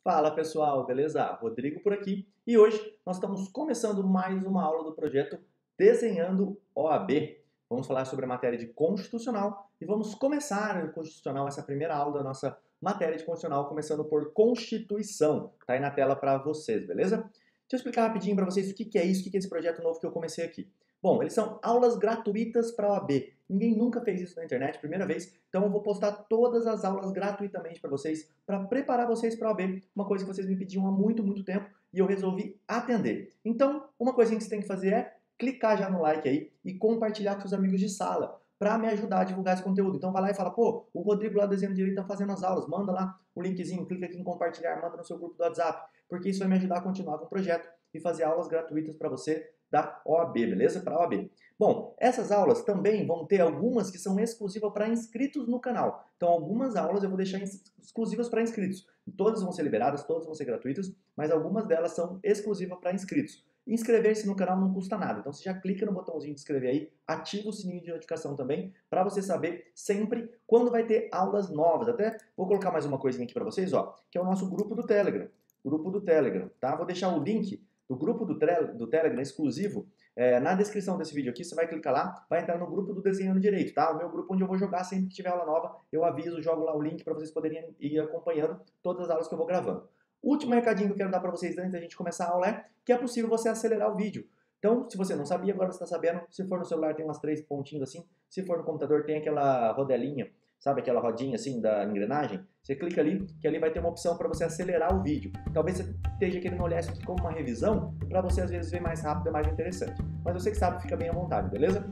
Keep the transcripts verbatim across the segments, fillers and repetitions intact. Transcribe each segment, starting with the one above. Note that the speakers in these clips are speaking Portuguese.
Fala pessoal, beleza? Rodrigo por aqui e hoje nós estamos começando mais uma aula do projeto Desenhando O A B. Vamos falar sobre a matéria de Constitucional e vamos começar o Constitucional, essa primeira aula da nossa matéria de Constitucional, começando por Constituição. Tá aí na tela para vocês, beleza? Deixa eu explicar rapidinho para vocês o que que é isso, o que que é esse projeto novo que eu comecei aqui. Bom, eles são aulas gratuitas para a O A B. Ninguém nunca fez isso na internet, primeira vez. Então eu vou postar todas as aulas gratuitamente para vocês, para preparar vocês para a O A B, uma coisa que vocês me pediam há muito, muito tempo e eu resolvi atender. Então, uma coisinha que você tem que fazer é clicar já no like aí e compartilhar com seus amigos de sala, para me ajudar a divulgar esse conteúdo. Então vai lá e fala, pô, o Rodrigo lá do Desenho Direito está fazendo as aulas, manda lá o linkzinho, clica aqui em compartilhar, manda no seu grupo do WhatsApp, porque isso vai me ajudar a continuar com o projeto e fazer aulas gratuitas para você da O A B, beleza? Para a O A B. Bom, essas aulas também vão ter algumas que são exclusivas para inscritos no canal. Então, algumas aulas eu vou deixar exclusivas para inscritos. Todas vão ser liberadas, todas vão ser gratuitas, mas algumas delas são exclusivas para inscritos. Inscrever-se no canal não custa nada, então você já clica no botãozinho de inscrever aí, ativa o sininho de notificação também, para você saber sempre quando vai ter aulas novas. Até vou colocar mais uma coisinha aqui para vocês, ó, que é o nosso grupo do Telegram. Grupo do Telegram, tá? Vou deixar o link do grupo do, do Telegram exclusivo é, na descrição desse vídeo aqui. Você vai clicar lá, vai entrar no grupo do Desenhando Direito, tá? O meu grupo onde eu vou jogar sempre que tiver aula nova, eu aviso, jogo lá o link para vocês poderem ir acompanhando todas as aulas que eu vou gravando. Último recadinho que eu quero dar para vocês antes da gente começar a aula é que é possível você acelerar o vídeo. Então, se você não sabia, agora você está sabendo. Se for no celular tem umas três pontinhos assim, se for no computador tem aquela rodelinha, sabe aquela rodinha assim da engrenagem? Você clica ali, que ali vai ter uma opção para você acelerar o vídeo. Talvez você esteja querendo olhar isso aqui como uma revisão, para você às vezes ver mais rápido, é mais interessante. Mas você que sabe, fica bem à vontade, beleza?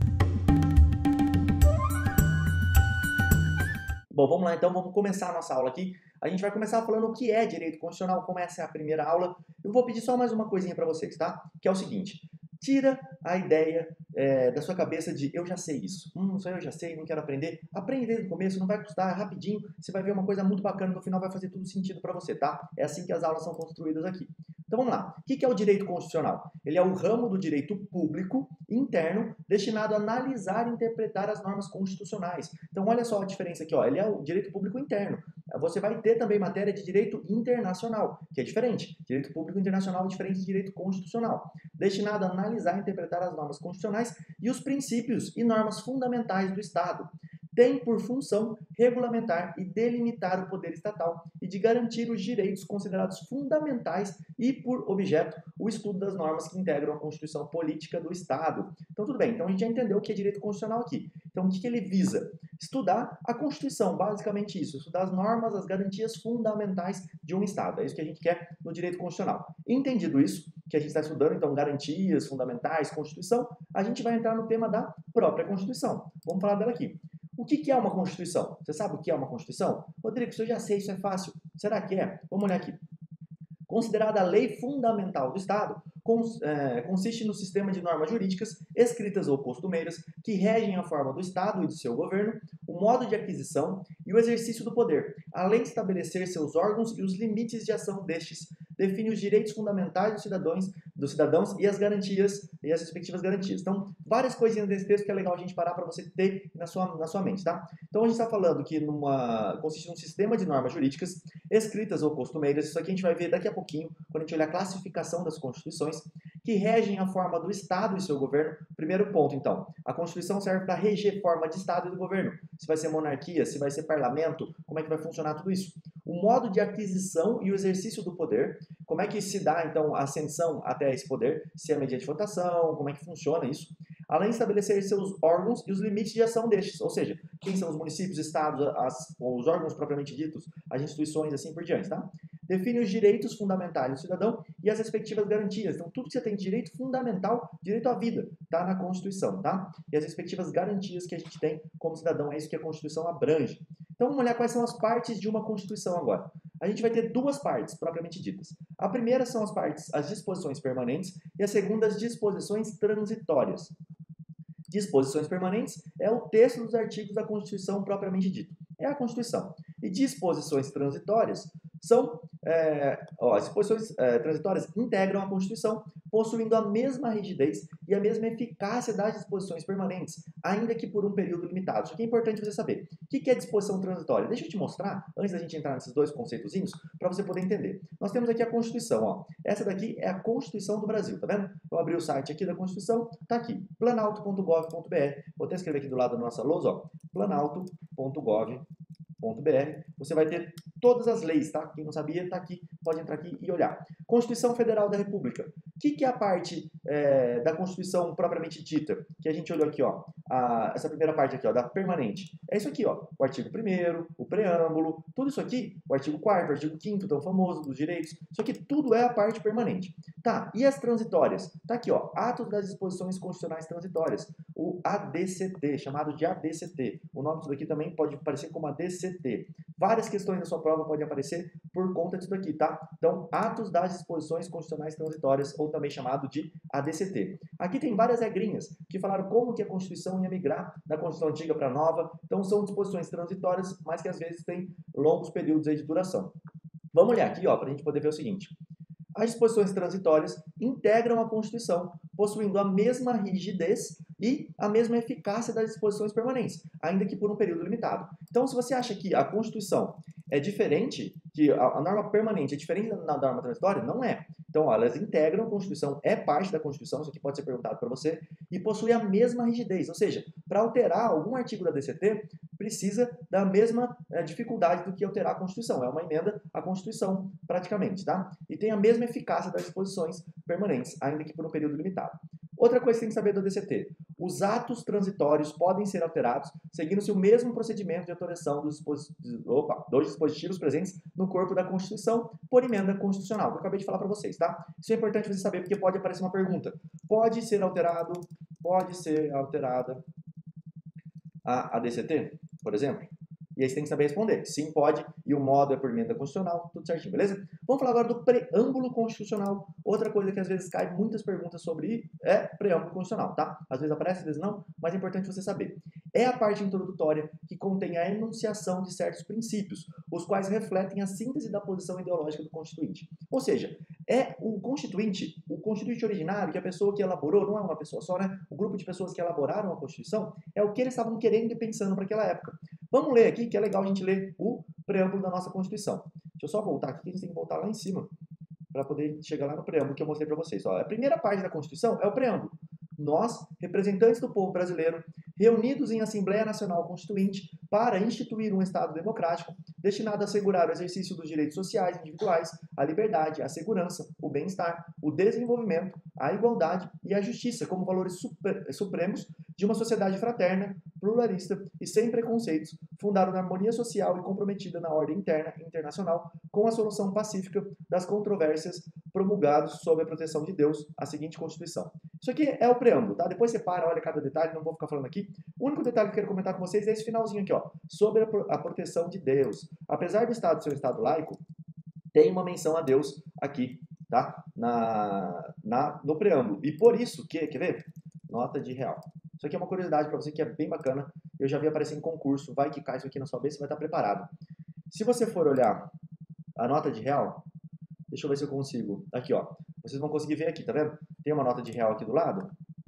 Bom, vamos lá então, vamos começar a nossa aula aqui. A gente vai começar falando o que é direito constitucional, como essa é a primeira aula. Eu vou pedir só mais uma coisinha para vocês, tá? Que é o seguinte, tira a ideia é, da sua cabeça de eu já sei isso. Hum, só eu já sei, não quero aprender. Aprende desde o começo, não vai custar, é rapidinho. Você vai ver uma coisa muito bacana, no final vai fazer tudo sentido para você, tá? É assim que as aulas são construídas aqui. Então vamos lá. O que é o direito constitucional? Ele é o ramo do direito público interno destinado a analisar e interpretar as normas constitucionais. Então olha só a diferença aqui, ó. Ele é o direito público interno. Você vai ter também matéria de direito internacional, que é diferente. Direito público internacional é diferente de direito constitucional. Destinado a analisar e interpretar as normas constitucionais e os princípios e normas fundamentais do Estado. Tem por função regulamentar e delimitar o poder estatal e de garantir os direitos considerados fundamentais e, por objeto, o estudo das normas que integram a Constituição Política do Estado. Então, tudo bem. Então, a gente já entendeu o que é direito constitucional aqui. Então, o que ele visa? Estudar a Constituição, basicamente isso. Estudar as normas, as garantias fundamentais de um Estado. É isso que a gente quer no direito constitucional. Entendido isso, que a gente está estudando, então, garantias fundamentais, Constituição, a gente vai entrar no tema da própria Constituição. Vamos falar dela aqui. O que é uma Constituição? Você sabe o que é uma Constituição? Rodrigo, isso eu já sei, isso é fácil. Será que é? Vamos olhar aqui. Considerada a lei fundamental do Estado, consiste no sistema de normas jurídicas, escritas ou costumeiras, que regem a forma do Estado e do seu governo, o modo de aquisição e o exercício do poder, além de estabelecer seus órgãos e os limites de ação destes, define os direitos fundamentais dos cidadãos, dos cidadãos e as garantias e as respectivas garantias. Então, várias coisinhas desse texto que é legal a gente parar para você ter na sua, na sua mente, tá? Então, a gente está falando que numa, consiste num sistema de normas jurídicas, escritas ou costumeiras, isso aqui a gente vai ver daqui a pouquinho, quando a gente olhar a classificação das constituições, que regem a forma do Estado e seu governo. Primeiro ponto, então, a Constituição serve para reger forma de Estado e do governo. Se vai ser monarquia, se vai ser parlamento, como é que vai funcionar tudo isso? O modo de aquisição e o exercício do poder, como é que se dá, então, a ascensão até esse poder, se é mediante votação, como é que funciona isso? Além de estabelecer seus órgãos e os limites de ação destes, ou seja, quem são os municípios, estados, as, os órgãos propriamente ditos, as instituições, assim por diante, tá? Define os direitos fundamentais do cidadão e as respectivas garantias. Então, tudo que você tem de direito fundamental, direito à vida, tá na Constituição, tá? E as respectivas garantias que a gente tem como cidadão, é isso que a Constituição abrange. Então, vamos olhar quais são as partes de uma Constituição agora. A gente vai ter duas partes, propriamente ditas. A primeira são as partes, as disposições permanentes, e a segunda, as disposições transitórias. Disposições permanentes é o texto dos artigos da Constituição propriamente dito. É a Constituição. E disposições transitórias São, é, ó, as disposições é, transitórias integram a Constituição, possuindo a mesma rigidez e a mesma eficácia das disposições permanentes, ainda que por um período limitado. Isso aqui é importante você saber. O que é disposição transitória? Deixa eu te mostrar, antes da gente entrar nesses dois conceitozinhos, para você poder entender. Nós temos aqui a Constituição, ó. Essa daqui é a Constituição do Brasil, tá vendo? Eu abri o site aqui da Constituição, tá aqui, planalto ponto gov ponto br. Vou até escrever aqui do lado da nossa lousa, ó, planalto ponto gov ponto br. Você vai ter todas as leis, tá? Quem não sabia, tá aqui, pode entrar aqui e olhar. Constituição Federal da República. O que, que é a parte é, da Constituição propriamente dita? Que a gente olhou aqui, ó, a, essa primeira parte aqui, ó, da permanente. É isso aqui, ó, o artigo primeiro, o preâmbulo, tudo isso aqui, o artigo quarto, o artigo quinto, tão famoso, dos direitos, isso aqui tudo é a parte permanente. Tá, e as transitórias? Tá aqui, ó, atos das disposições constitucionais transitórias, o A D C T, chamado de A D C T. O nome disso daqui também pode aparecer como A D C T. Várias questões da sua prova podem aparecer por conta disso daqui, tá? Então, atos das disposições constitucionais transitórias, ou também chamado de A D C T. Aqui tem várias regrinhas que falaram como que a Constituição ia migrar da Constituição antiga para a nova. Então, são disposições transitórias, mas que às vezes têm longos períodos aí de duração. Vamos olhar aqui, ó, para a gente poder ver o seguinte. As disposições transitórias integram a Constituição, possuindo a mesma rigidez e a mesma eficácia das disposições permanentes, ainda que por um período limitado. Então, se você acha que a Constituição é diferente, que a, a norma permanente é diferente da, da norma transitória, não é. Então, ó, elas integram a Constituição, é parte da Constituição, isso aqui pode ser perguntado para você, e possui a mesma rigidez, ou seja, para alterar algum artigo da D C T, precisa da mesma é, dificuldade do que alterar a Constituição. É uma emenda à Constituição, praticamente, tá? E tem a mesma eficácia das disposições permanentes, ainda que por um período limitado. Outra coisa que você tem que saber do D C T. Os atos transitórios podem ser alterados seguindo-se o mesmo procedimento de alteração dos, dispositivos, opa, dos dispositivos presentes no corpo da Constituição por emenda constitucional, que eu acabei de falar para vocês, tá? Isso é importante você saber porque pode aparecer uma pergunta. Pode ser alterado, pode ser alterada a, a D C T, por exemplo? E aí você tem que saber responder. Sim, pode, e o modo é por emenda constitucional, tudo certinho, beleza? Vamos falar agora do preâmbulo constitucional. Outra coisa que às vezes cai muitas perguntas sobre é preâmbulo constitucional, tá? Às vezes aparece, às vezes não, mas é importante você saber. É a parte introdutória que contém a enunciação de certos princípios, os quais refletem a síntese da posição ideológica do constituinte. Ou seja, é o constituinte, o constituinte originário, que a pessoa que elaborou, não é uma pessoa só, né? O grupo de pessoas que elaboraram a Constituição é o que eles estavam querendo e pensando para aquela época. Vamos ler aqui, que é legal a gente ler o preâmbulo da nossa Constituição. Deixa eu só voltar aqui, que a gente tem que voltar lá em cima para poder chegar lá no preâmbulo que eu mostrei para vocês. Ó, a primeira parte da Constituição é o preâmbulo. Nós, representantes do povo brasileiro, reunidos em Assembleia Nacional Constituinte para instituir um Estado democrático destinado a assegurar o exercício dos direitos sociais individuais, a liberdade, a segurança, o bem-estar, o desenvolvimento, a igualdade e a justiça como valores supremos de uma sociedade fraterna, pluralista e sem preconceitos, fundada na harmonia social e comprometida na ordem interna e internacional com a solução pacífica das controvérsias, promulgados sob a proteção de Deus, a seguinte Constituição. Isso aqui é o preâmbulo, tá? Depois você para, olha cada detalhe, não vou ficar falando aqui. O único detalhe que eu quero comentar com vocês é esse finalzinho aqui, ó, sobre a proteção de Deus. Apesar do Estado ser um Estado laico, tem uma menção a Deus aqui, tá? Na, na, no preâmbulo. E por isso que, quer ver? Nota de real. Isso aqui é uma curiosidade para você que é bem bacana. Eu já vi aparecer em concurso, vai que cai isso aqui na sua vez, você vai estar preparado. Se você for olhar a nota de real, deixa eu ver se eu consigo. Aqui, ó. Vocês vão conseguir ver aqui, tá vendo? Tem uma nota de real aqui do lado.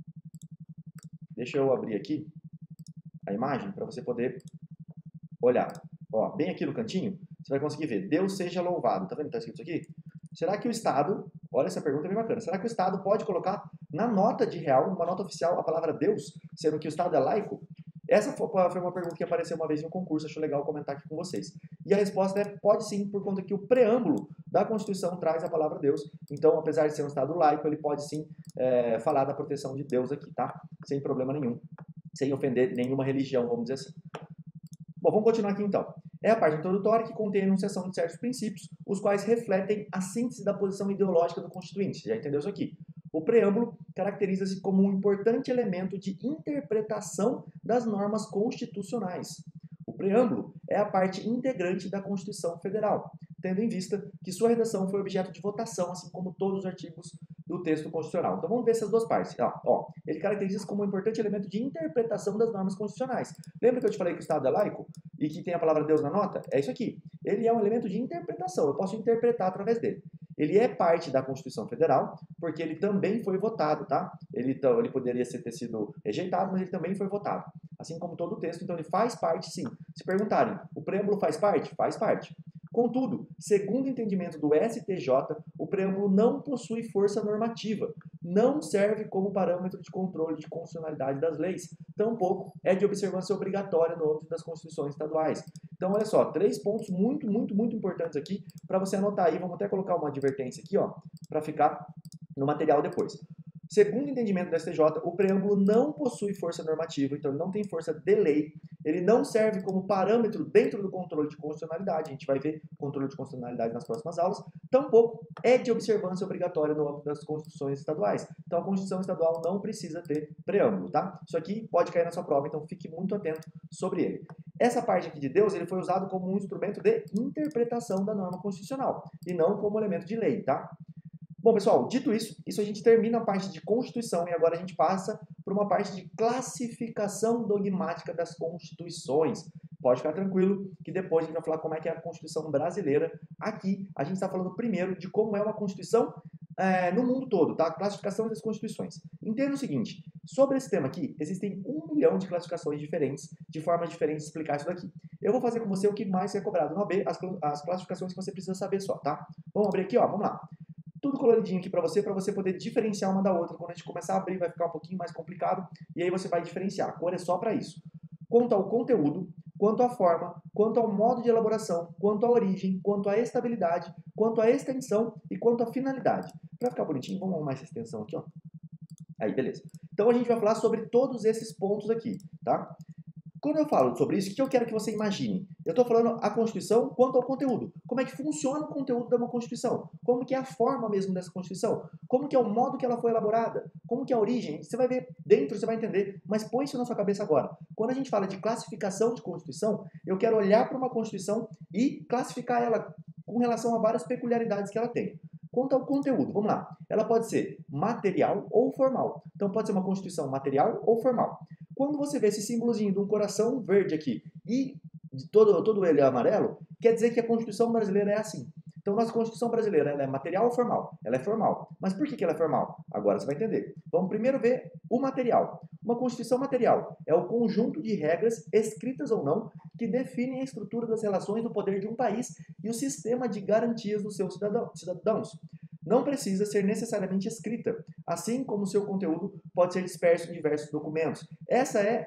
Deixa eu abrir aqui a imagem para você poder olhar. Ó, bem aqui no cantinho, você vai conseguir ver. Deus seja louvado. Tá vendo que tá escrito isso aqui? Será que o Estado, olha essa pergunta é bem bacana, será que o Estado pode colocar na nota de real, numa nota oficial, a palavra Deus, sendo que o Estado é laico? Essa foi uma pergunta que apareceu uma vez em um concurso, acho legal comentar aqui com vocês. E a resposta é pode sim, por conta que o preâmbulo da Constituição traz a palavra Deus. Então, apesar de ser um Estado laico, ele pode sim é, falar da proteção de Deus aqui, tá? Sem problema nenhum, sem ofender nenhuma religião, vamos dizer assim. Bom, vamos continuar aqui então. É a parte introdutória que contém a enunciação de certos princípios, os quais refletem a síntese da posição ideológica do Constituinte. Você já entendeu isso aqui? O preâmbulo caracteriza-se como um importante elemento de interpretação das normas constitucionais. O preâmbulo é a parte integrante da Constituição Federal, tendo em vista que sua redação foi objeto de votação, assim como todos os artigos do texto constitucional. Então vamos ver essas duas partes. Ó, ó, ele caracteriza-se como um importante elemento de interpretação das normas constitucionais. Lembra que eu te falei que o Estado é laico e que tem a palavra Deus na nota? É isso aqui. Ele é um elemento de interpretação, eu posso interpretar através dele. Ele é parte da Constituição Federal, porque ele também foi votado, tá? Ele, ele poderia ter sido rejeitado, mas ele também foi votado. Assim como todo o texto, então ele faz parte, sim. Se perguntarem, o preâmbulo faz parte? Faz parte. Contudo, segundo o entendimento do S T J, o preâmbulo não possui força normativa, não serve como parâmetro de controle de constitucionalidade das leis, tampouco é de observância obrigatória no âmbito das constituições estaduais. Então, olha só, três pontos muito, muito, muito importantes aqui para você anotar aí. Vamos até colocar uma advertência aqui, ó, para ficar no material depois. Segundo o entendimento do S T J, o preâmbulo não possui força normativa, então ele não tem força de lei, ele não serve como parâmetro dentro do controle de constitucionalidade, a gente vai ver controle de constitucionalidade nas próximas aulas, tampouco é de observância obrigatória no âmbito das constituições estaduais. Então a Constituição Estadual não precisa ter preâmbulo, tá? Isso aqui pode cair na sua prova, então fique muito atento sobre ele. Essa parte aqui de Deus, ele foi usado como um instrumento de interpretação da norma constitucional, e não como elemento de lei, tá? Bom, pessoal, dito isso, isso a gente termina a parte de Constituição e agora a gente passa para uma parte de classificação dogmática das Constituições. Pode ficar tranquilo que depois a gente vai falar como é que é a Constituição brasileira. Aqui a gente está falando primeiro de como é uma Constituição é, no mundo todo, tá? Classificação das Constituições. Entenda o seguinte, sobre esse tema aqui, existem um milhão de classificações diferentes, de formas diferentes de explicar isso daqui. Eu vou fazer com você o que mais é cobrado no A B, as, as classificações que você precisa saber só, tá? Vamos abrir aqui, ó, vamos lá. Tudo coloridinho aqui para você, para você poder diferenciar uma da outra. Quando a gente começar a abrir, vai ficar um pouquinho mais complicado, e aí você vai diferenciar. A cor é só para isso. Quanto ao conteúdo, quanto à forma, quanto ao modo de elaboração, quanto à origem, quanto à estabilidade, quanto à extensão e quanto à finalidade. Para ficar bonitinho, vamos arrumar essa extensão aqui, ó. Aí, beleza. Então a gente vai falar sobre todos esses pontos aqui, tá? Quando eu falo sobre isso, o que eu quero que você imagine? Eu estou falando a Constituição quanto ao conteúdo. Como é que funciona o conteúdo de uma Constituição? Como que é a forma mesmo dessa Constituição? Como que é o modo que ela foi elaborada? Como que é a origem? Você vai ver dentro, você vai entender, mas põe isso na sua cabeça agora. Quando a gente fala de classificação de Constituição, eu quero olhar para uma Constituição e classificar ela com relação a várias peculiaridades que ela tem. Quanto ao conteúdo, vamos lá. Ela pode ser material ou formal. Então pode ser uma Constituição material ou formal. Quando você vê esse símbolozinho de um coração verde aqui e todo, todo ele é amarelo, quer dizer que a Constituição brasileira é assim. Então, nossa Constituição brasileira ela é material ou formal? Ela é formal. Mas por que, que ela é formal? Agora você vai entender. Vamos primeiro ver o material. Uma Constituição material é o conjunto de regras, escritas ou não, que definem a estrutura das relações do poder de um país e o sistema de garantias dos seus cidadãos. Não precisa ser necessariamente escrita, assim como seu conteúdo pode ser disperso em diversos documentos. Essa é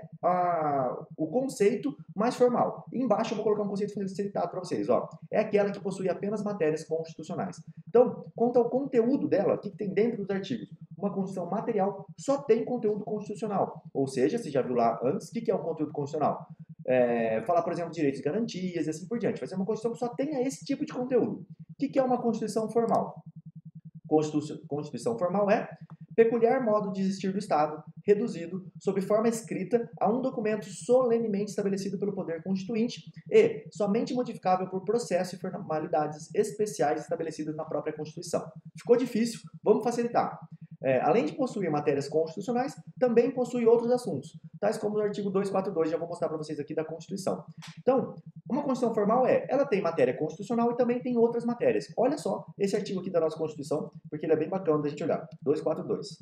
a, o conceito mais formal. E embaixo eu vou colocar um conceito facilitado para vocês. Ó. É aquela que possui apenas matérias constitucionais. Então, quanto ao conteúdo dela, o que tem dentro dos artigos? Uma Constituição material só tem conteúdo constitucional. Ou seja, você já viu lá antes, o que é um conteúdo constitucional? É, falar, por exemplo, de direitos e garantias e assim por diante. Vai ser uma Constituição que só tenha esse tipo de conteúdo. O que é uma Constituição formal? Constituição formal é peculiar modo de existir do Estado, reduzido, sob forma escrita, a um documento solenemente estabelecido pelo poder constituinte e somente modificável por processo e formalidades especiais estabelecidas na própria Constituição. Ficou difícil? Vamos facilitar. É, além de possuir matérias constitucionais, também possui outros assuntos, tais como o artigo duzentos e quarenta e dois, já vou mostrar para vocês aqui da Constituição. Então, uma Constituição formal é, ela tem matéria constitucional e também tem outras matérias. Olha só esse artigo aqui da nossa Constituição, porque ele é bem bacana da gente olhar. duzentos e quarenta e dois.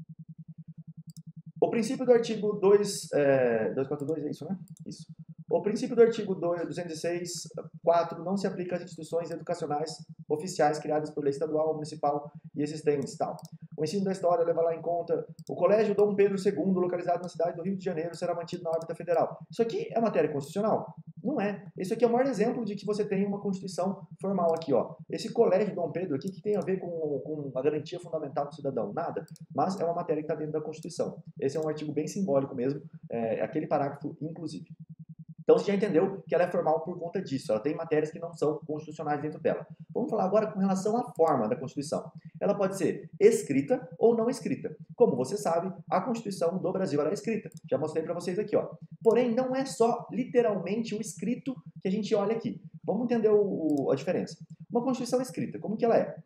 O princípio do artigo dois, é, duzentos e quarenta e dois é isso, né? Isso. O princípio do artigo duzentos e seis, quatro não se aplica às instituições educacionais oficiais criadas por lei estadual, municipal e existentes, tal. O ensino da história leva lá em conta o Colégio Dom Pedro segundo, localizado na cidade do Rio de Janeiro, será mantido na órbita federal. Isso aqui é matéria constitucional? Não é. Isso aqui é o maior exemplo de que você tem uma Constituição formal aqui, ó. Esse Colégio Dom Pedro aqui, que tem a ver com, com a garantia fundamental do cidadão? Nada. Mas é uma matéria que está dentro da Constituição. Esse é um artigo bem simbólico mesmo, é aquele parágrafo, inclusive. Então você já entendeu que ela é formal por conta disso. Ela tem matérias que não são constitucionais dentro dela. Vamos falar agora com relação à forma da Constituição. Ela pode ser escrita ou não escrita. Como você sabe, a Constituição do Brasil ela é escrita. Já mostrei para vocês aqui, ó. Porém, não é só literalmente o escrito que a gente olha aqui. Vamos entender o, a diferença. Uma Constituição escrita, como que ela é?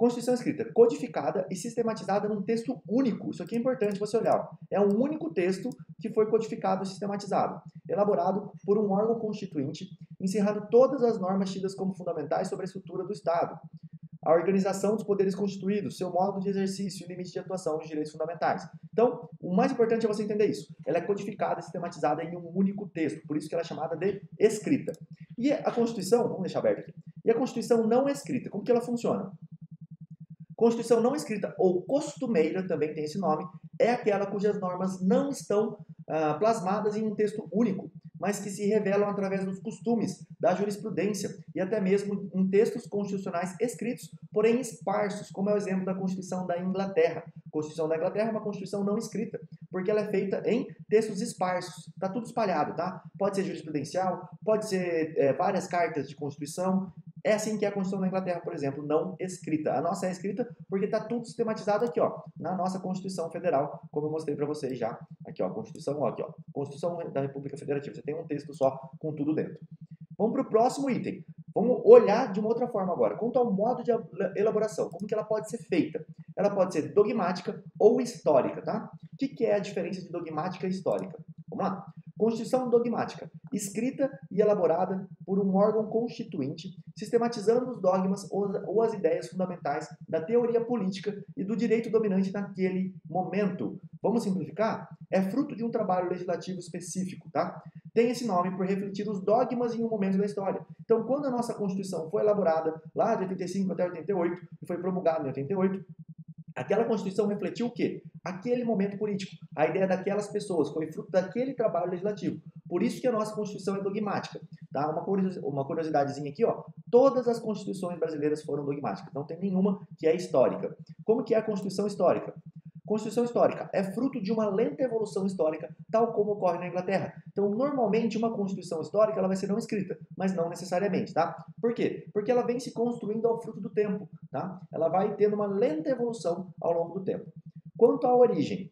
Constituição escrita, codificada e sistematizada num texto único. Isso aqui é importante você olhar. Ó. É um único texto que foi codificado e sistematizado, elaborado por um órgão constituinte, encerrando todas as normas tidas como fundamentais sobre a estrutura do Estado, a organização dos poderes constituídos, seu modo de exercício e limite de atuação dos direitos fundamentais. Então, o mais importante é você entender isso. Ela é codificada e sistematizada em um único texto, por isso que ela é chamada de escrita. E a Constituição, vamos deixar aberto aqui, e a Constituição não escrita, como que ela funciona? Constituição não escrita ou costumeira, também tem esse nome, é aquela cujas normas não estão ah, plasmadas em um texto único, mas que se revelam através dos costumes, da jurisprudência e até mesmo em textos constitucionais escritos, porém esparsos, como é o exemplo da Constituição da Inglaterra. A Constituição da Inglaterra é uma Constituição não escrita, porque ela é feita em textos esparsos, está tudo espalhado, tá? Pode ser jurisprudencial, pode ser é, várias cartas de Constituição. É assim que é a Constituição da Inglaterra, por exemplo, não escrita. A nossa é escrita porque está tudo sistematizado aqui, ó, na nossa Constituição Federal, como eu mostrei para vocês já. Aqui, ó, Constituição, ó, aqui, ó, Constituição da República Federativa. Você tem um texto só com tudo dentro. Vamos para o próximo item. Vamos olhar de uma outra forma agora. Quanto ao modo de elaboração, como que ela pode ser feita? Ela pode ser dogmática ou histórica, tá? O que, que é a diferença de dogmática e histórica? Vamos lá. Constituição dogmática, escrita e elaborada por um órgão constituinte, sistematizando os dogmas ou as ideias fundamentais da teoria política e do direito dominante naquele momento. Vamos simplificar? É fruto de um trabalho legislativo específico, tá? Tem esse nome por refletir os dogmas em um momento da história. Então, quando a nossa Constituição foi elaborada, lá de oitenta e cinco até oitenta e oito, e foi promulgada em oitenta e oito, aquela Constituição refletiu o quê? Aquele momento político. A ideia daquelas pessoas foi fruto daquele trabalho legislativo. Por isso que a nossa Constituição é dogmática. Tá? Uma curiosidadezinha aqui, ó. Todas as Constituições brasileiras foram dogmáticas. Não tem nenhuma que é histórica. Como que é a Constituição histórica? Constituição histórica é fruto de uma lenta evolução histórica, tal como ocorre na Inglaterra. Então, normalmente, uma Constituição histórica ela vai ser não escrita, mas não necessariamente, tá? Por quê? Porque ela vem se construindo ao fruto do tempo, tá? Ela vai tendo uma lenta evolução ao longo do tempo. Quanto à origem,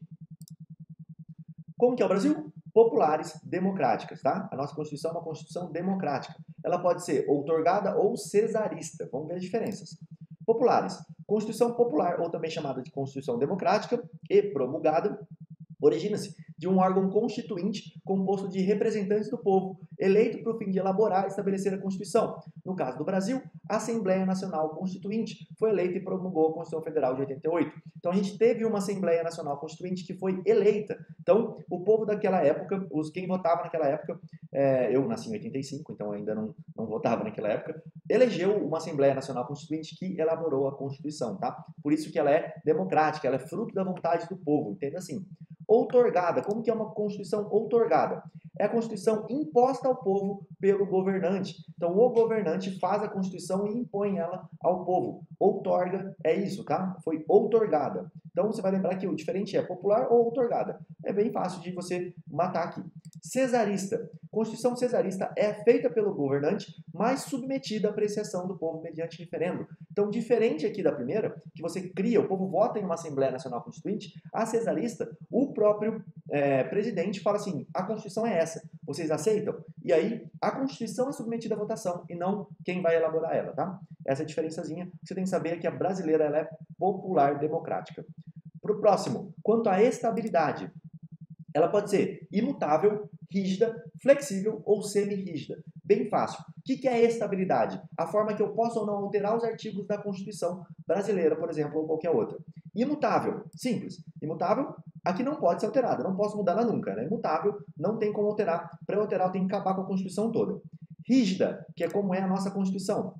como que é o Brasil? Populares, democráticas, tá? A nossa Constituição é uma Constituição democrática. Ela pode ser outorgada ou cesarista. Vamos ver as diferenças. Populares. Constituição popular, ou também chamada de Constituição democrática e promulgada, origina-se de um órgão constituinte composto de representantes do povo, eleito para o fim de elaborar e estabelecer a Constituição. No caso do Brasil, a Assembleia Nacional Constituinte foi eleita e promulgou a Constituição Federal de oitenta e oito. Então a gente teve uma Assembleia Nacional Constituinte que foi eleita. Então o povo daquela época, os quem votava naquela época, é, eu nasci em oitenta e cinco, então ainda não, não votava naquela época, elegeu uma Assembleia Nacional Constituinte que elaborou a Constituição, tá? Por isso que ela é democrática, ela é fruto da vontade do povo, entenda assim. Outorgada, como que é uma Constituição outorgada? É a Constituição imposta ao povo pelo governante. Então, o governante faz a Constituição e impõe ela ao povo. Outorga é isso, tá? Foi outorgada. Então, você vai lembrar que o diferente é popular ou outorgada. É bem fácil de você matar aqui. Cesarista. Constituição cesarista é feita pelo governante, mas submetida à apreciação do povo mediante referendo. Então, diferente aqui da primeira, que você cria, o povo vota em uma Assembleia Nacional Constituinte, a cesarista, o próprio é, presidente fala assim, a Constituição é essa, vocês aceitam? E aí, a Constituição é submetida à votação e não quem vai elaborar ela, tá? Essa é a diferençazinha que você tem que saber, é que a brasileira ela é popular democrática. Para o próximo, quanto à estabilidade, ela pode ser imutável, rígida, flexível ou semi-rígida. Bem fácil. O que é estabilidade? A forma que eu posso ou não alterar os artigos da Constituição brasileira, por exemplo, ou qualquer outra. Imutável. Simples. Imutável, aqui não pode ser alterada. Não posso mudar ela nunca. Né? Imutável, não tem como alterar. Para eu alterar, eu tenho que acabar com a Constituição toda. Rígida, que é como é a nossa Constituição.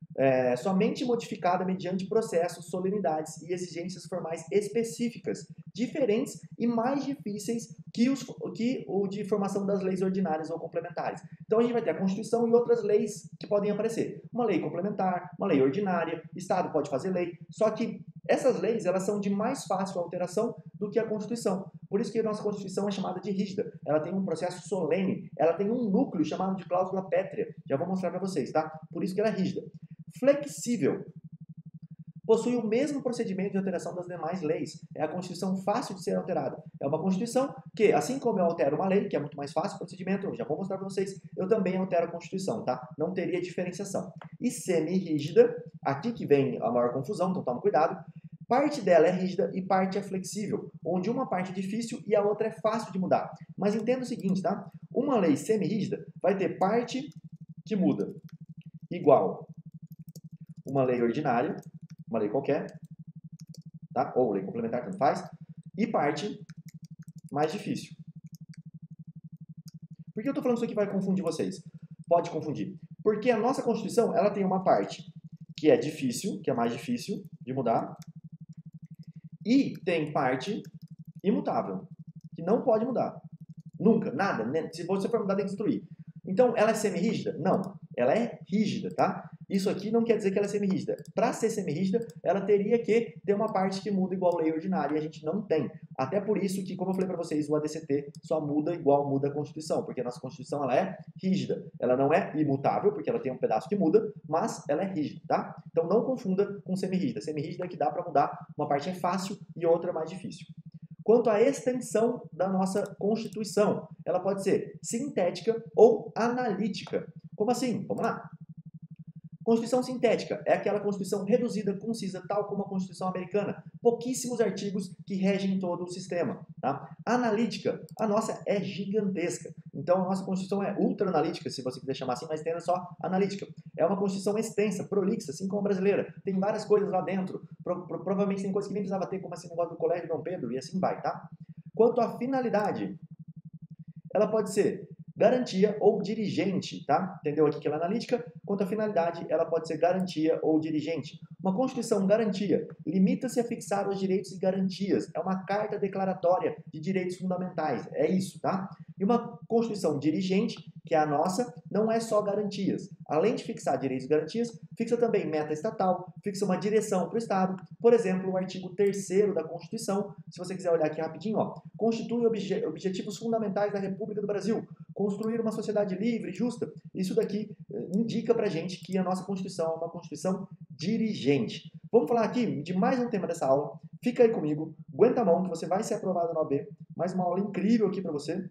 É, somente modificada mediante processos, solenidades e exigências formais específicas, diferentes e mais difíceis que, os, que o de formação das leis ordinárias ou complementares. Então a gente vai ter a Constituição e outras leis que podem aparecer. Uma lei complementar, uma lei ordinária, Estado pode fazer lei, só que essas leis elas são de mais fácil alteração do que a Constituição. Por isso que a nossa Constituição é chamada de rígida. Ela tem um processo solene, ela tem um núcleo chamado de cláusula pétrea. Já vou mostrar para vocês, tá? Por isso que ela é rígida. Flexível. possui o mesmo procedimento de alteração das demais leis. É a Constituição fácil de ser alterada. É uma Constituição que, assim como eu altero uma lei, que é muito mais fácil o procedimento, eu já vou mostrar para vocês, eu também altero a Constituição, tá? Não teria diferenciação. E semi-rígida, aqui que vem a maior confusão, então toma cuidado. Parte dela é rígida e parte é flexível, onde uma parte é difícil e a outra é fácil de mudar. Mas entenda o seguinte, tá? Uma lei semi-rígida vai ter parte que muda, igual uma lei ordinária, uma lei qualquer, tá? Ou lei complementar, tanto faz, e parte mais difícil. Por que eu estou falando isso aqui vai confundir vocês? Pode confundir. Porque a nossa Constituição, ela tem uma parte que é difícil, que é mais difícil de mudar, e tem parte imutável, que não pode mudar. Nunca, nada. Se você for mudar, tem que destruir. Então, ela é semi-rígida? Não. Ela é rígida, tá? Isso aqui não quer dizer que ela é semi-rígida. Para ser semi-rígida, ela teria que ter uma parte que muda igual lei ordinária, e a gente não tem. Até por isso que, como eu falei para vocês, o A D C T só muda igual muda a Constituição, porque a nossa Constituição ela é rígida. Ela não é imutável, porque ela tem um pedaço que muda, mas ela é rígida, tá? Então não confunda com semi-rígida. Semi-rígida é que dá para mudar, uma parte é fácil e outra é mais difícil. Quanto à extensão da nossa Constituição, ela pode ser sintética ou analítica. Como assim? Vamos lá. Constituição sintética é aquela Constituição reduzida, concisa, tal como a Constituição americana. Pouquíssimos artigos que regem todo o sistema. Tá? Analítica, a nossa é gigantesca. Então, a nossa Constituição é ultra-analítica, se você quiser chamar assim, mas tem só analítica. É uma Constituição extensa, prolixa, assim como a brasileira. Tem várias coisas lá dentro. Pro, pro, provavelmente tem coisas que nem precisava ter, como esse negócio do Colégio Dom Pedro, e assim vai, tá? Quanto à finalidade, ela pode ser garantia ou dirigente, tá? Entendeu aqui que ela é analítica? Quanto à finalidade, ela pode ser garantia ou dirigente. Uma Constituição garantia limita-se a fixar os direitos e garantias. É uma carta declaratória de direitos fundamentais. É isso, tá? E uma Constituição dirigente, que é a nossa, não é só garantias. Além de fixar direitos e garantias, fixa também meta estatal, fixa uma direção para o Estado. Por exemplo, o artigo terceiro da Constituição, se você quiser olhar aqui rapidinho, ó, constitui obje objetivos fundamentais da República do Brasil, construir uma sociedade livre e justa. Isso daqui indica pra gente que a nossa Constituição é uma Constituição dirigente. Vamos falar aqui de mais um tema dessa aula. Fica aí comigo, aguenta a mão que você vai ser aprovado na O A B. Mais uma aula incrível aqui para você.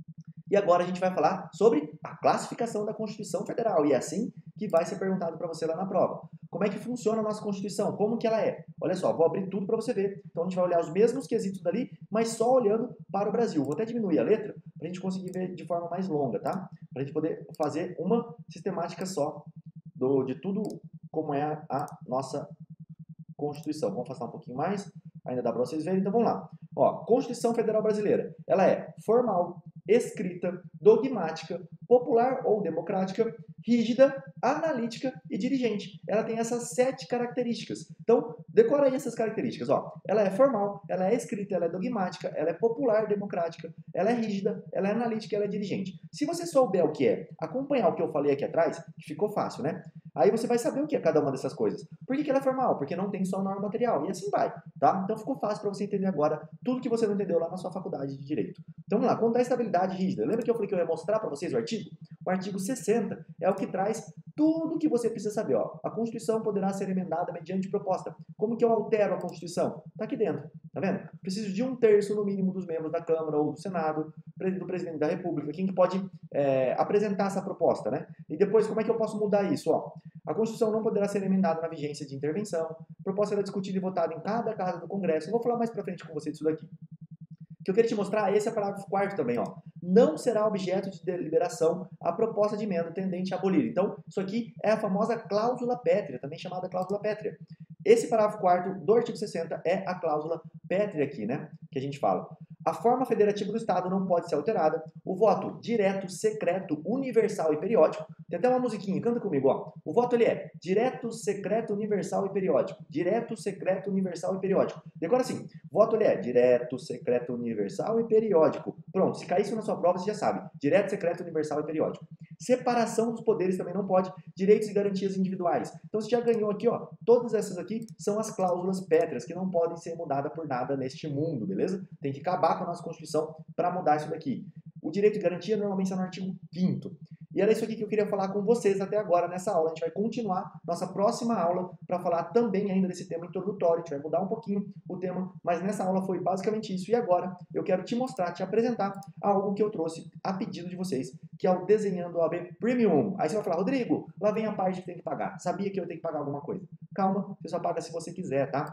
E agora a gente vai falar sobre a classificação da Constituição Federal. E é assim que vai ser perguntado para você lá na prova. Como é que funciona a nossa Constituição? Como que ela é? Olha só, vou abrir tudo para você ver. Então a gente vai olhar os mesmos quesitos dali, mas só olhando para o Brasil. Vou até diminuir a letra para a gente conseguir ver de forma mais longa, tá? Para a gente poder fazer uma sistemática só do, de tudo como é a, a nossa Constituição. Vamos afastar um pouquinho mais, ainda dá para vocês verem. Então vamos lá. Ó, Constituição Federal Brasileira. Ela é formal, escrita, dogmática, popular ou democrática, rígida, analítica e dirigente. Ela tem essas sete características. Então, decora aí essas características. Ó. Ela é formal, ela é escrita, ela é dogmática, ela é popular, democrática, ela é rígida, ela é analítica, ela é dirigente. Se você souber o que é, acompanhar o que eu falei aqui atrás, que ficou fácil, né? Aí você vai saber o que é cada uma dessas coisas. Por que que ela é formal? Porque não tem só norma material. E assim vai, tá? Então ficou fácil para você entender agora tudo que você não entendeu lá na sua faculdade de Direito. Então vamos lá, quanto à estabilidade rígida. Lembra que eu falei que eu ia mostrar para vocês o artigo? O artigo sessenta é o que traz tudo o que você precisa saber. Ó. A Constituição poderá ser emendada mediante proposta. Como que eu altero a Constituição? Tá aqui dentro, tá vendo? Preciso de um terço, no mínimo, dos membros da Câmara ou do Senado, do Presidente da República, quem que pode é, apresentar essa proposta, né? E depois, como é que eu posso mudar isso? Ó, a Constituição não poderá ser emendada na vigência de intervenção. A proposta será discutida e votada em cada casa do Congresso. Eu vou falar mais pra frente com você disso daqui. O que eu queria te mostrar, esse é o parágrafo quarto também, ó. Não será objeto de deliberação a proposta de emenda tendente a abolir. Então, isso aqui é a famosa cláusula pétrea, também chamada cláusula pétrea. Esse parágrafo quarto do artigo sessenta é a cláusula pétrea aqui, né? Que a gente fala. A forma federativa do Estado não pode ser alterada. O voto direto, secreto, universal e periódico. Tem até uma musiquinha, canta comigo, ó. O voto ele é direto, secreto, universal e periódico. Direto, secreto, universal e periódico. Decora assim. Voto ele é direto, secreto, universal e periódico. Pronto, se cair isso na sua prova, você já sabe. Direto, secreto, universal e periódico. Separação dos poderes também não pode. Direitos e garantias individuais. Então você já ganhou aqui, ó. Todas essas aqui são as cláusulas pétreas que não podem ser mudadas por nada neste mundo, beleza? Tem que acabar com a nossa Constituição para mudar isso daqui. O direito e garantia normalmente está no artigo quinto. E era isso aqui que eu queria falar com vocês até agora nessa aula. A gente vai continuar nossa próxima aula para falar também ainda desse tema introdutório. A gente vai mudar um pouquinho o tema, mas nessa aula foi basicamente isso. E agora eu quero te mostrar, te apresentar algo que eu trouxe a pedido de vocês, que é o Desenhando O A B Premium. Aí você vai falar, Rodrigo, lá vem a parte que tem que pagar. Sabia que eu tenho que pagar alguma coisa? Calma, você só paga se você quiser, tá?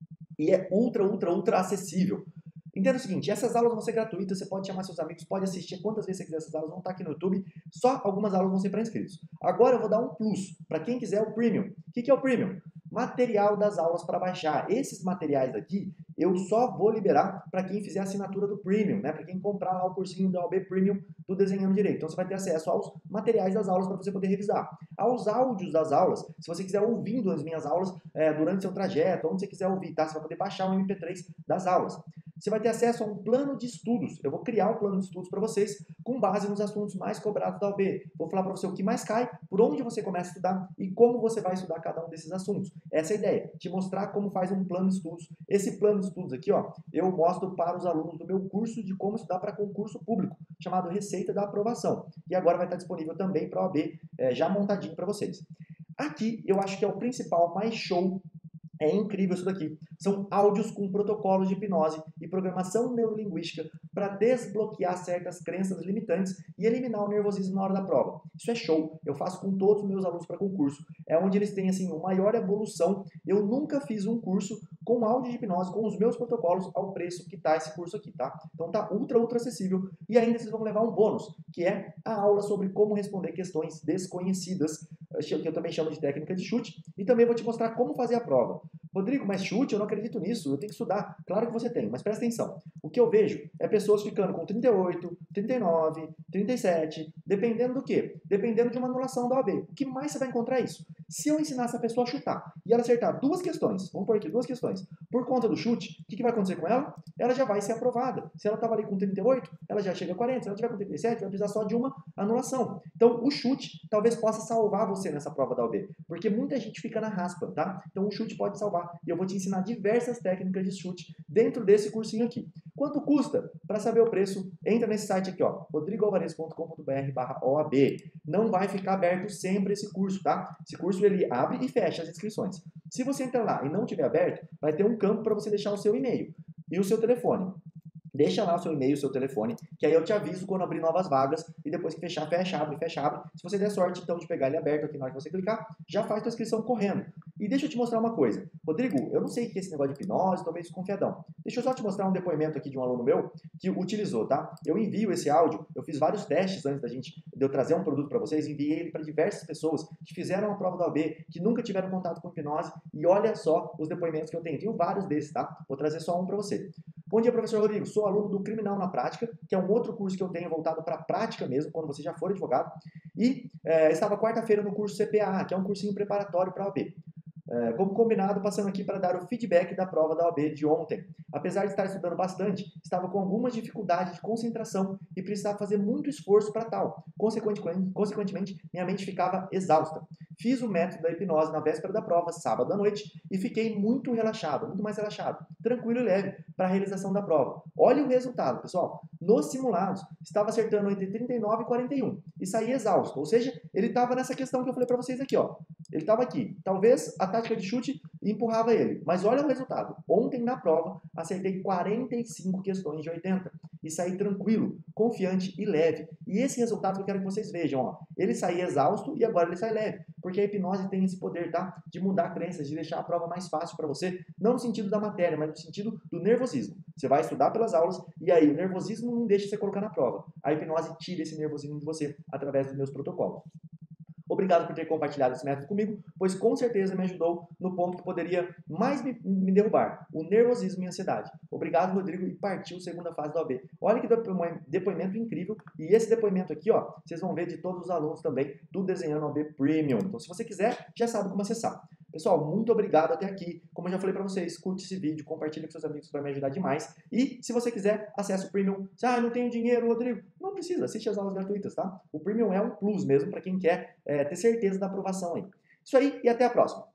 E é ultra, ultra, ultra acessível. Entenda o seguinte, essas aulas vão ser gratuitas, você pode chamar seus amigos, pode assistir quantas vezes você quiser, essas aulas vão estar aqui no YouTube, só algumas aulas vão ser para inscritos. Agora eu vou dar um plus, para quem quiser o Premium. O que, que é o Premium? Material das aulas para baixar. Esses materiais aqui, eu só vou liberar para quem fizer a assinatura do Premium, né? Para quem comprar lá o cursinho do O A B Premium do Desenhando Direito. Então você vai ter acesso aos materiais das aulas para você poder revisar. Aos áudios das aulas, se você quiser ouvindo as minhas aulas é, durante seu trajeto, onde você quiser ouvir, tá? Você vai poder baixar o M P três das aulas. Você vai ter acesso a um plano de estudos. Eu vou criar um plano de estudos para vocês com base nos assuntos mais cobrados da O A B. Vou falar para você o que mais cai, por onde você começa a estudar e como você vai estudar cada um desses assuntos. Essa é a ideia, te mostrar como faz um plano de estudos. Esse plano de estudos aqui, ó, eu mostro para os alunos do meu curso de como estudar para concurso público, chamado Receita da Aprovação. E agora vai estar disponível também para a O A B, é, já montadinho para vocês. Aqui eu acho que é o principal, mais show. É incrível isso daqui. São áudios com protocolos de hipnose e programação neurolinguística para desbloquear certas crenças limitantes e eliminar o nervosismo na hora da prova. Isso é show. Eu faço com todos os meus alunos para concurso. É onde eles têm assim, uma maior evolução. Eu nunca fiz um curso com áudio de hipnose, com os meus protocolos, ao preço que está esse curso aqui, tá? Então tá ultra, ultra acessível. E ainda vocês vão levar um bônus, que é a aula sobre como responder questões desconhecidas, que eu também chamo de técnica de chute, e também vou te mostrar como fazer a prova. Rodrigo, mas chute, eu não acredito nisso, eu tenho que estudar. Claro que você tem, mas presta atenção. O que eu vejo é pessoas ficando com trinta e oito, trinta e nove, trinta e sete, dependendo do quê? Dependendo de uma anulação da O A B. O que mais você vai encontrar é isso? Se eu ensinar essa pessoa a chutar e ela acertar duas questões, vamos por aqui, duas questões, por conta do chute, o que, que vai acontecer com ela? Ela já vai ser aprovada. Se ela estava ali com trinta e oito, ela já chega a quarenta. Se ela tiver com trinta e sete, vai precisar só de uma anulação. Então, o chute talvez possa salvar você nessa prova da O A B, porque muita gente fica na raspa, tá? Então, o chute pode salvar. E eu vou te ensinar diversas técnicas de chute dentro desse cursinho aqui. Quanto custa? Para saber o preço, entra nesse site aqui, ó, rodrigo alvarez ponto com ponto br barra O A B. Não vai ficar aberto sempre esse curso, tá? Esse curso ele abre e fecha as inscrições. Se você entrar lá e não tiver aberto, vai ter um campo para você deixar o seu e-mail e o seu telefone. Deixa lá o seu e-mail, o seu telefone, que aí eu te aviso quando abrir novas vagas e depois que fechar, fecha, abre, fecha, abre. Se você der sorte, então, de pegar ele aberto aqui na hora que você clicar, já faz sua inscrição correndo. E deixa eu te mostrar uma coisa. Rodrigo, eu não sei o que é esse negócio de hipnose, estou meio desconfiadão. Deixa eu só te mostrar um depoimento aqui de um aluno meu que utilizou, tá? Eu envio esse áudio, eu fiz vários testes antes da gente, de eu trazer um produto para vocês, enviei ele para diversas pessoas que fizeram a prova da O A B, que nunca tiveram contato com hipnose, e olha só os depoimentos que eu tenho. Tenho vários desses, tá? Vou trazer só um para você. Bom dia, professor Rodrigo. Sou aluno do Criminal na Prática, que é um outro curso que eu tenho voltado para a prática mesmo, quando você já for advogado. E é, estava quarta-feira no curso C P A, que é um cursinho preparatório para a O A B. É, como combinado, passando aqui para dar o feedback da prova da O A B de ontem. Apesar de estar estudando bastante, estava com algumas dificuldades de concentração e precisava fazer muito esforço para tal. Consequentemente, consequentemente, minha mente ficava exausta. Fiz o método da hipnose na véspera da prova, sábado à noite, e fiquei muito relaxado, muito mais relaxado, tranquilo e leve para a realização da prova. Olha o resultado, pessoal. Nos simulados, estava acertando entre trinta e nove e quarenta e um e saí exausto. Ou seja, ele estava nessa questão que eu falei para vocês aqui, ó. Ele estava aqui. Talvez a tática de chute empurrava ele. Mas olha o resultado. Ontem na prova, acertei quarenta e cinco questões de oitenta. E saí tranquilo, confiante e leve. E esse resultado que eu quero que vocês vejam. Ó. Ele saía exausto e agora ele sai leve. Porque a hipnose tem esse poder, tá? De mudar crenças, de deixar a prova mais fácil para você. Não no sentido da matéria, mas no sentido do nervosismo. Você vai estudar pelas aulas e aí o nervosismo não deixa você colocar na prova. A hipnose tira esse nervosismo de você através dos meus protocolos. Obrigado por ter compartilhado esse método comigo, pois com certeza me ajudou no ponto que poderia mais me, me derrubar, o nervosismo e a ansiedade. Obrigado, Rodrigo, e partiu segunda fase da O A B. Olha que depoimento incrível, e esse depoimento aqui, ó, vocês vão ver de todos os alunos também do Desenhando O A B Premium. Então, se você quiser, já sabe como acessar. Pessoal, muito obrigado até aqui. Como eu já falei para vocês, curte esse vídeo, compartilha com seus amigos, que vai me ajudar demais. E se você quiser, acesse o Premium. Ah, não tenho dinheiro, Rodrigo. Não precisa, assiste as aulas gratuitas, tá? O Premium é um plus mesmo para quem quer é, ter certeza da aprovação aí. Isso aí e até a próxima.